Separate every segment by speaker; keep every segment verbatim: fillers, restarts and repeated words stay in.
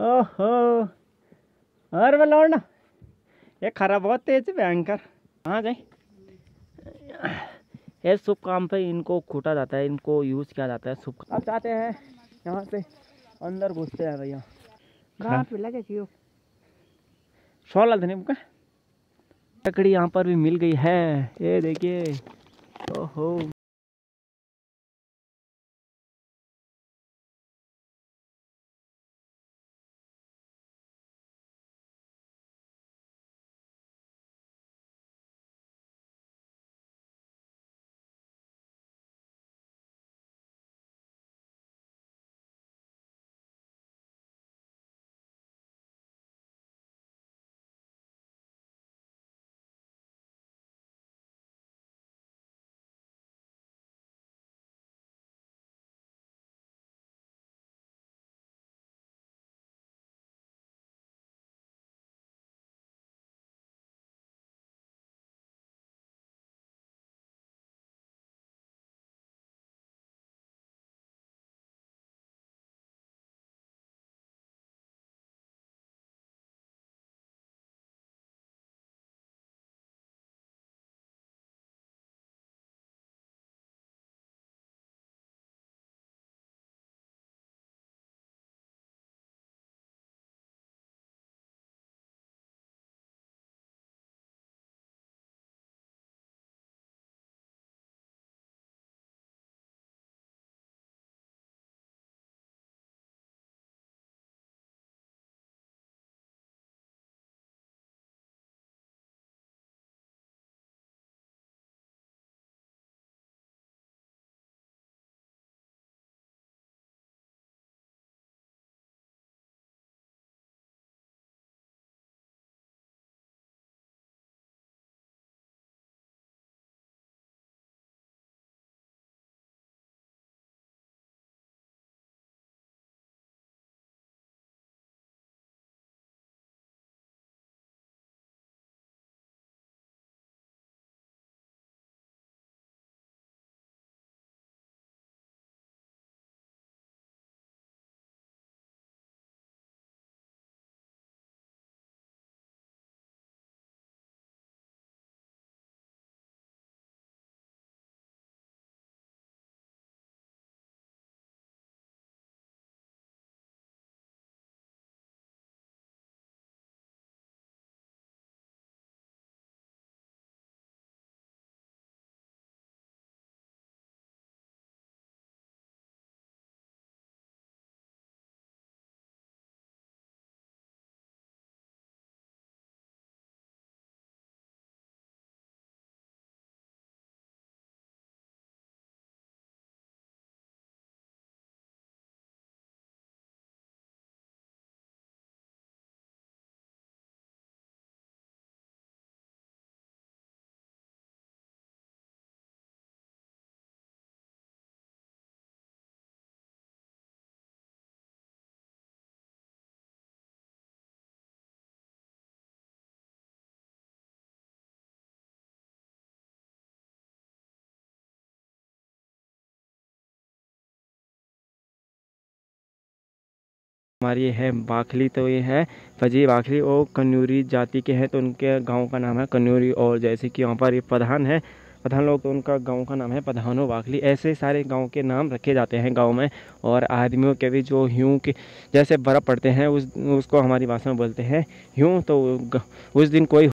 Speaker 1: ओहो। और वो लौंडा ये खरा बहुत तेज है भयंकर। कहाँ जाए? ये शुभ काम पे इनको कूटा जाता है, इनको यूज किया जाता है शुभ। अब चाहते हैं यहाँ से अंदर घुसते हैं भैया।
Speaker 2: बाप लगे क्यों
Speaker 1: सोलह दिन का लकड़ी यहाँ पर भी मिल गई है, ये देखिए। ओहो। हमारी ये है बाखली, तो ये है फजी बाखली और कन्यूरी जाति के हैं, तो उनके गांव का नाम है कन्यूरी। और जैसे कि यहाँ पर ये प्रधान है, प्रधान लोग, तो उनका गांव का नाम है प्रधानो बाखली। ऐसे सारे गांव के नाम रखे जाते हैं गांव में। और आदमियों के भी जो ह्यूं के जैसे बर्फ़ पड़ते हैं उस उसको हमारी भाषा में बोलते हैं ह्यूं। तो उस दिन कोई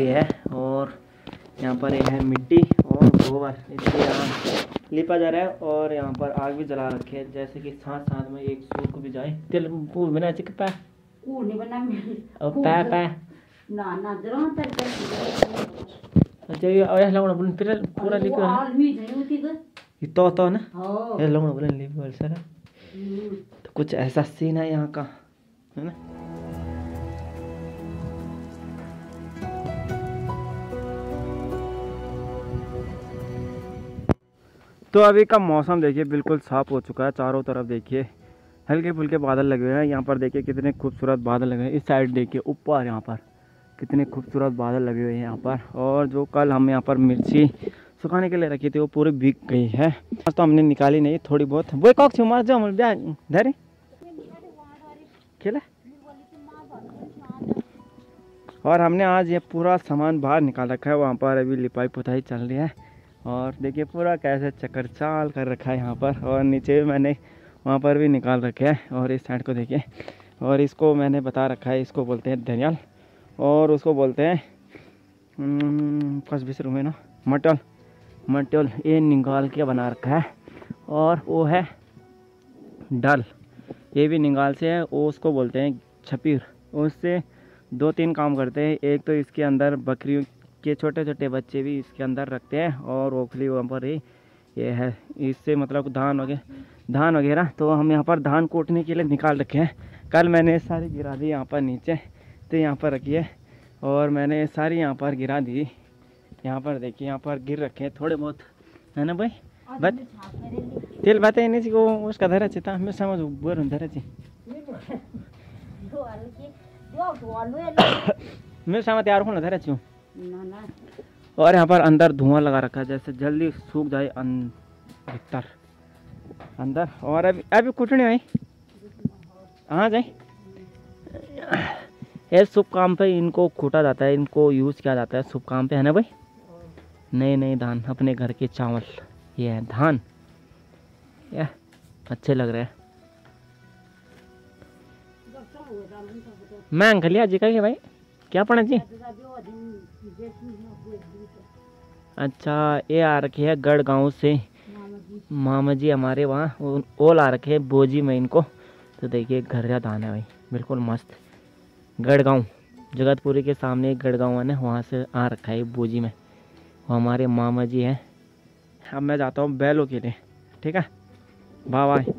Speaker 1: रही है और यहाँ पर ये है मिट्टी और गोबर, इससे यहाँ लिपा जा रहा है और यहाँ पर आग भी जला रखे है, जैसे कि साथ साथ में एक सूख भी जाए। तेल पूर बना चिक पा
Speaker 2: कूड़ नहीं बना
Speaker 1: और पा पा
Speaker 2: ना ना जरा तर कर
Speaker 1: अच्छा ये और लगना बोल फिर पूरा लिप है
Speaker 2: आल भी नहीं होती तो
Speaker 1: ये तो तो ना
Speaker 2: हां
Speaker 1: ये लगना बोल लिप बोल सर। तो कुछ ऐसा सीन है यहाँ का, है ना। तो अभी का मौसम देखिए बिल्कुल साफ हो चुका है, चारों तरफ देखिए हल्के फुल्के बादल लगे हुए हैं। यहाँ पर देखिए कितने खूबसूरत बादल लगे हैं, इस साइड देखिए ऊपर यहाँ पर कितने खूबसूरत बादल लगे हुए हैं यहाँ पर। और जो कल हम यहाँ पर मिर्ची सुखाने के लिए रखी थी वो पूरी बिक गई है, आज तो हमने निकाली नहीं, थोड़ी बहुत वो कॉक छू मार जाओ धरे खेला। और हमने आज ये पूरा सामान बाहर निकाल रखा है, वहाँ पर अभी लिपाई पुताई चल रही है। और देखिए पूरा कैसे चक्कर चाल कर रखा है यहाँ पर, और नीचे भी मैंने वहाँ पर भी निकाल रखे हैं। और इस साइड को देखिए, और इसको मैंने बता रखा है, इसको बोलते हैं धनियाल और उसको बोलते हैं फर्स्ट बीस रूम है ना मटल मटल, ये निकाल के बना रखा है। और वो है डल, ये भी निकाल से है, वो उसको बोलते हैं छपीर। उससे दो तीन काम करते हैं, एक तो इसके अंदर बकरियों के छोटे छोटे बच्चे भी इसके अंदर रखते हैं, और ओखली वहाँ पर ही ये है, इससे मतलब धान वगैरह धान वगैरह तो हम यहाँ पर धान कोटने के लिए निकाल रखे हैं। कल मैंने सारी गिरा दी यहाँ पर नीचे, तो यहाँ पर रखी है और मैंने सारी यहाँ पर गिरा दी। यहाँ पर देखिए यहाँ पर गिर रखे हैं थोड़े बहुत, है ना भाई। बट तेल बात है नहीं को उसका धरा था, मैं समझ बोर धरा थी मैं समझ तैयार हूँ ना धरा छू। और यहाँ पर अंदर धुआं लगा रखा है, जैसे जल्दी सूख जाए भीतर अंदर। और अभी अभी कुटनी भाई हाँ जाए, ये शुभ काम पे इनको कूटा जाता है, इनको यूज़ किया जाता है शुभ काम पे, है ना भाई। नए नए धान, अपने घर के चावल, ये है धान, ये अच्छे लग रहे हैं। मैं अंकल जी का भाई क्या पढ़ा जी। अच्छा ये आ रखी है गढ़ गांव से मामा जी हमारे वहाँ ओल आ रखे हैं बोजी में इनको। तो देखिए घर का धान है भाई बिल्कुल मस्त, गढ़गांव जगतपुरी के सामने एक गढ़गांव है ना, वहाँ से आ रखा है बोजी में, वो हमारे मामा जी हैं। अब मैं जाता हूँ बैलों के लिए, ठीक है बाय बाय।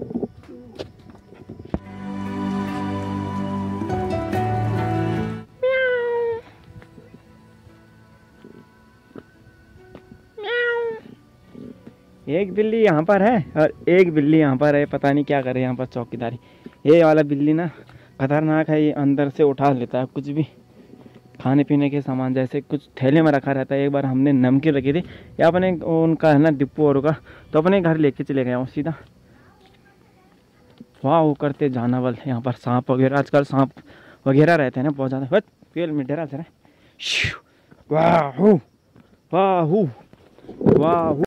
Speaker 1: एक बिल्ली यहाँ पर है और एक बिल्ली यहाँ पर है, पता नहीं क्या करे यहाँ पर चौकीदारी। ये वाला बिल्ली ना खतरनाक है, ये अंदर से उठा लेता है कुछ भी खाने पीने के सामान, जैसे कुछ थैले में रखा रहता है। एक बार हमने नमकीन रखी थी या अपने उनका है ना डिप्पू और का, तो अपने घर लेके चले गए सीधा। वाह वो करते जानवर यहाँ पर, सांप वगैरह, आजकल सांप वगैरह रहते हैं ना बहुत ज़्यादा। पेड़ में डरा जरा वाह वाह वाह।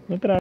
Speaker 1: मित्र